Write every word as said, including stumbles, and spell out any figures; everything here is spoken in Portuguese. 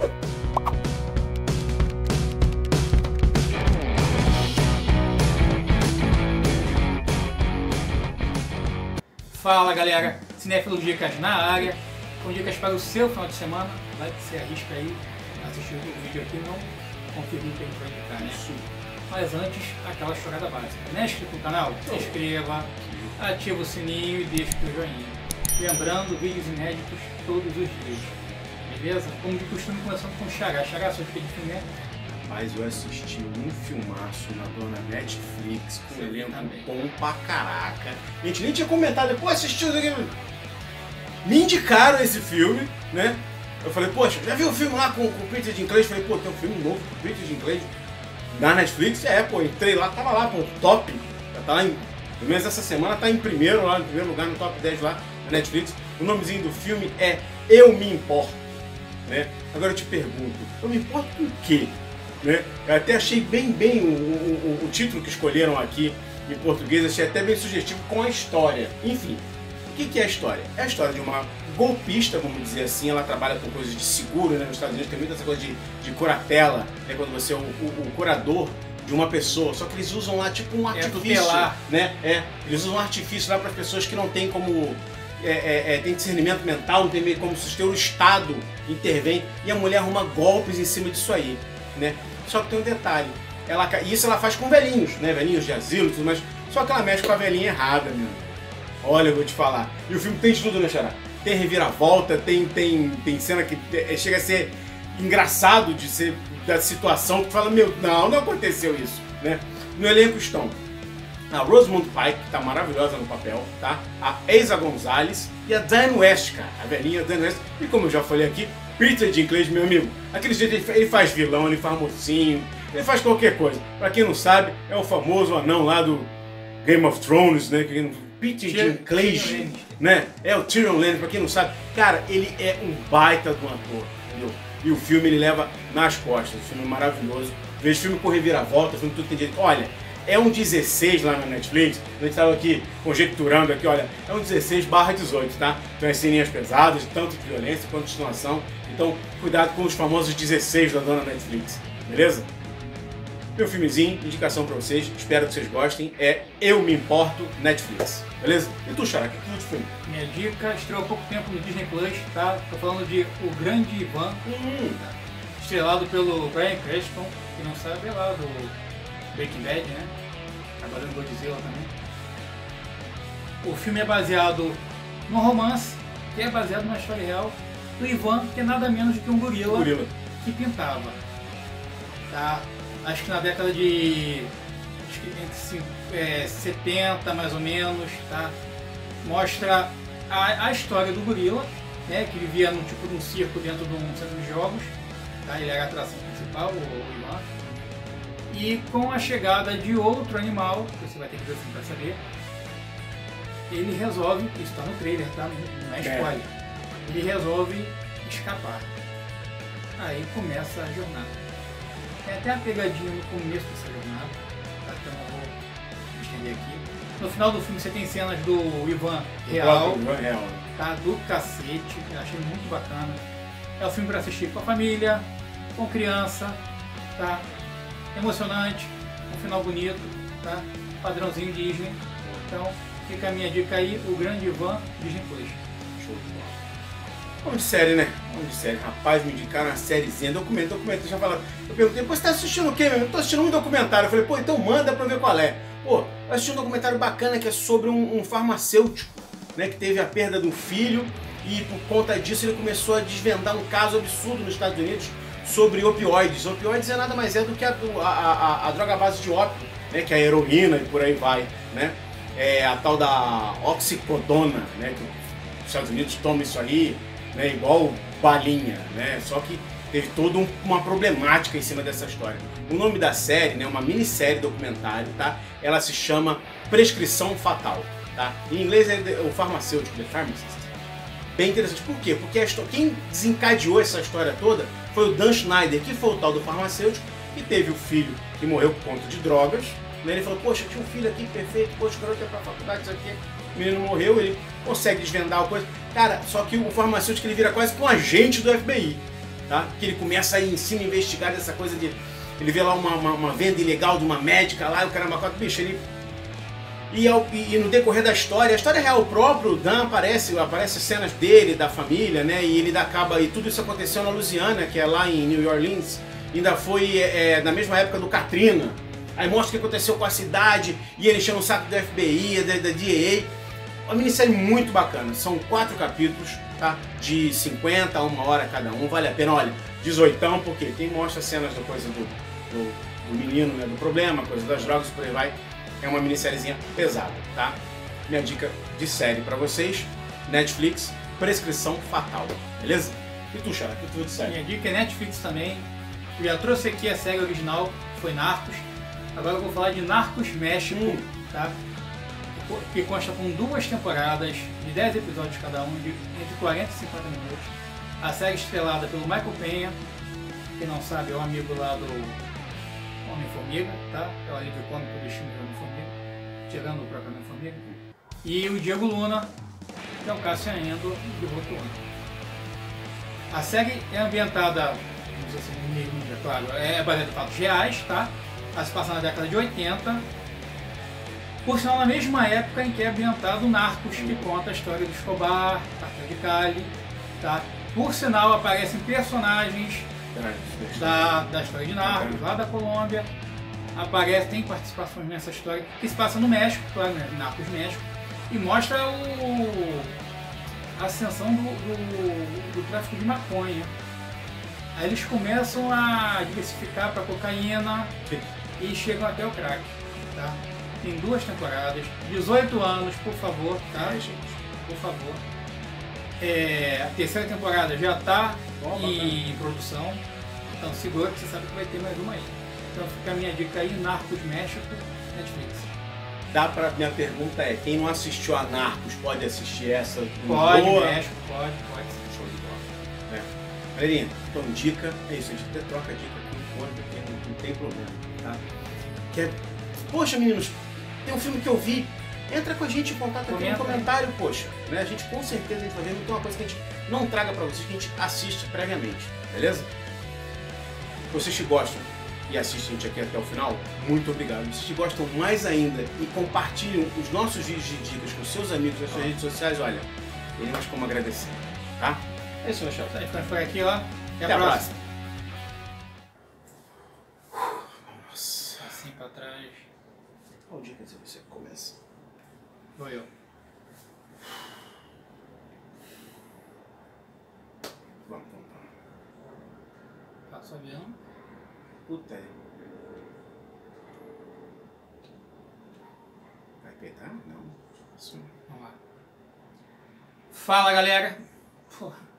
Fala galera, Cinéfilo Dicas na área, com dicas para o seu final de semana. Vai que você arrisca aí, assistir o vídeo aqui, não conferiu o que a gente vai indicar, né? Sim. Mas antes, aquela chorada básica. Não é inscrito no canal? Se inscreva, ativa o sininho e deixa o joinha. Lembrando, vídeos inéditos todos os dias. Beleza? Como de costume, começando com o Xará. Xará, sua dica de filme é? Mas eu assisti um filmaço na dona Netflix com um elenco bom pra caraca. A gente nem tinha comentado, pô, assistiu isso aqui. Me indicaram esse filme, né? Eu falei, poxa, já viu o filme lá com, com o Peter Dinklage? Falei, pô, tem um filme novo com o Peter Dinklage na Netflix? É, pô, entrei lá, tava lá, pô, top. Já tá lá em, pelo menos essa semana tá em primeiro, lá em primeiro lugar no top dez lá na Netflix. O nomezinho do filme é Eu Me Importo, né? Agora eu te pergunto, eu me importo com o quê? Né? Eu até achei bem, bem o, o, o título que escolheram aqui em português, achei até bem sugestivo com a história. Enfim, o que, que é a história? É a história de uma golpista, vamos dizer assim. Ela trabalha com coisas de seguro, né? Nos Estados Unidos tem muita essa coisa de, de curatela, né? Quando você é o, o, o curador de uma pessoa, só que eles usam lá tipo um artifício, é né? É, eles usam um artifício lá para as pessoas que não têm como é, é, é, tem discernimento mental, não tem meio como suster, o Estado intervém e a mulher arruma golpes em cima disso aí, né? Só que tem um detalhe, ela, isso ela faz com velhinhos, né? Velhinhos de asilo e tudo mais, só que ela mexe com a velhinha errada, meu. Olha, eu vou te falar. E o filme tem de tudo, né, Xará? Tem reviravolta, tem, tem, tem cena que chega a ser engraçado de ser da situação, que tu fala, meu, não, não aconteceu isso, né? No elenco estão a Rosamund Pike, que tá maravilhosa no papel, tá? A Eiza Gonzalez e a Diane West, cara, a velhinha Diane West. E como eu já falei aqui, Peter Dinklage, meu amigo, aquele jeito ele faz vilão, ele faz mocinho, ele faz qualquer coisa. Pra quem não sabe, é o famoso anão lá do Game of Thrones, né? Peter Dinklage, né? É o Tyrion Lannister, pra quem não sabe. Cara, ele é um baita do ator, entendeu? E o filme ele leva nas costas, o filme é maravilhoso. Vejo filme com reviravolta, filme tudo tem direito. Olha, é um dezesseis lá na Netflix, a gente estava aqui conjecturando aqui, olha, é um dezesseis barra dezoito, tá? Então é ceninhas pesadas, tanto de violência quanto de situação. Então, cuidado com os famosos dezesseis da dona Netflix, beleza? Meu filmezinho, indicação pra vocês, espero que vocês gostem, é Eu Me Importo, Netflix, beleza? E tu, Xará, o que tu de filme? Minha dica estreou há pouco tempo no Disney Plus, tá? Tô falando de O Grande Ivan, hum. tá? Estrelado pelo Bryan Cranston, que não sabe, é lá do Breaking Bad, né? Agora no Godzilla também. O filme é baseado num romance, que é baseado numa história real do Ivan, que é nada menos do que um gorila, gorila. que pintava. Tá? Acho que na década de acho que entre é, setenta mais ou menos, tá? Mostra a, a história do gorila, né? Que vivia num tipo de um circo dentro de um centro de jogos, tá? Ele era a atração principal, o, o Ivan. E com a chegada de outro animal, que você vai ter que ver o filme para saber, ele resolve, isso está no trailer, tá? Não é spoiler, é. ele resolve escapar. Aí começa a jornada. Tem até a pegadinha no começo dessa jornada, tá? Que eu não vou estender aqui. No final do filme você tem cenas do Ivan real, Ivan real. Tá? Do cacete, eu achei muito bacana. É um filme para assistir com a família, com criança, tá? Emocionante, um final bonito, tá? Padrãozinho Disney. Então fica a minha dica aí, O Grande Ivan, Disney Plus. Show de bola. Vamos de série, né? Vamos de série. Rapaz, me indicaram uma sériezinha, documento, documento. Já falaram. Eu perguntei, pô, você tá assistindo o quê, meu? Eu tô assistindo um documentário. Eu falei, pô, então manda pra eu ver qual é. Pô, eu assisti um documentário bacana que é sobre um, um farmacêutico, né? Que teve a perda do filho e por conta disso ele começou a desvendar um caso absurdo nos Estados Unidos sobre opioides. Opioides é nada mais é do que a, a, a, a droga base de ópio, né? Que é a heroína e por aí vai, né? É a tal da oxicodona, né? Que os Estados Unidos tomam isso aí, né? Igual balinha, né? Só que teve toda um, uma problemática em cima dessa história. O nome da série, né? Uma minissérie documentário, tá? Ela se chama Prescrição Fatal, tá? Em inglês é o farmacêutico, The Pharmacist. Bem interessante. Por quê? Porque a história, quem desencadeou essa história toda foi o Dan Schneider, que foi o tal do farmacêutico, que teve o filho que morreu por conta de drogas. Né? Ele falou, poxa, tinha um filho aqui perfeito, poxa, o garoto ia pra faculdade, isso aqui. O menino morreu, ele consegue desvendar a coisa. Cara, só que o farmacêutico ele vira quase que um agente do F B I. tá? Que ele começa a ir em cima investigar essa coisa de... Ele vê lá uma, uma, uma venda ilegal de uma médica lá, e o caramba, quatro, bicho, ele... E, ao, e, e no decorrer da história, a história real, o próprio Dan aparece, aparece cenas dele, da família, né? E ele acaba, e tudo isso aconteceu na Louisiana, que é lá em New Orleans, ainda foi é, na mesma época do Katrina. Aí mostra o que aconteceu com a cidade, e ele enchendo o saco do F B I, da, da D A. Uma minissérie muito bacana, são quatro capítulos, tá? De cinquenta a uma hora cada um, vale a pena, olha, dezoitão, porque tem mostra cenas da coisa do, do, do menino, né? Do problema, coisa das drogas, por aí vai. É uma minissériezinha pesada, tá? Minha dica de série pra vocês, Netflix, Prescrição Fatal, beleza? E tu, Xará, que tu de série? Minha dica é Netflix também. Eu já trouxe aqui a série original, foi Narcos. Agora eu vou falar de Narcos México, hum. tá? Que consta com duas temporadas, de dez episódios cada um, de entre quarenta e cinquenta minutos. A série estrelada pelo Michael Peña, quem não sabe é um amigo lá do Homem-Formiga, tá? É o alívio cômico do filme do Homem-Formiga, tirando o próprio Homem-Formiga. E o Diego Luna, que é o Cássio Endo de Rotuano. A série é ambientada, vamos dizer assim, no meio, é claro, é baseada em fatos reais, tá? Ela se passa na década de oitenta, por sinal na mesma época em que é ambientado o Narcos, que conta a história do Escobar, Cartel de Cali, tá? Por sinal aparecem personagens da, da história de Narcos, lá da Colômbia, aparece, tem participações nessa história, que se passa no México, claro, né? Narcos México, e mostra o, a ascensão do, do, do tráfico de maconha. Aí eles começam a diversificar para cocaína e chegam até o crack, tá? Tem duas temporadas, dezoito anos, por favor, tá, gente? Por favor. É, a terceira temporada já está em, em produção, então segura que você sabe que vai ter mais uma aí. Então fica a minha dica aí, Narcos México, Netflix. Dá pra, minha pergunta é, quem não assistiu a Narcos pode assistir essa? Pode, boa? México, pode, pode. Show de bola. É. Galerinha, então dica, é isso, a gente até troca a dica aqui no fone, porque não, não tem problema, tá? Que é, poxa meninos, tem um filme que eu vi, entra com a gente em contato aqui Comenta. no comentário, poxa, né? A gente com certeza a gente vai ver, não tem uma coisa que a gente não traga pra vocês, que a gente assiste previamente, beleza? Vocês que gostam e assistem a gente aqui até o final, muito obrigado. Vocês que gostam mais ainda e compartilham os nossos vídeos de dicas com seus amigos nas suas redes sociais, olha, tem mais como agradecer, tá? É isso, meu chefe. A gente vai ficar aqui, ó. Até, até a próxima. próxima. Nossa. Assim pra trás. Qual dica se você começa? Vou eu. Vamos, vamos, vamos. Passa o avião. Puta. Vai pegar? Não. Vamos lá. Fala, galera. Porra.